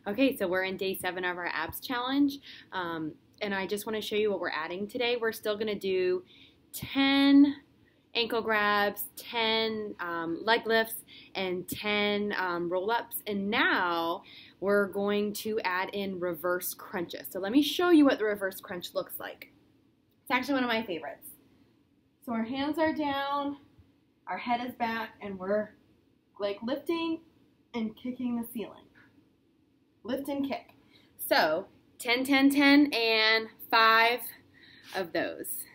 Okay, so we're in day 7 of our abs challenge, and I just want to show you what we're adding today. We're still going to do 10 ankle grabs, 10 leg lifts, and 10 roll-ups, and now we're going to add in reverse crunches. So let me show you what the reverse crunch looks like. It's actually one of my favorites. So our hands are down, our head is back, and we're like lifting and kicking the ceiling. Lift and kick. So 10, 10, 10, and 5 of those.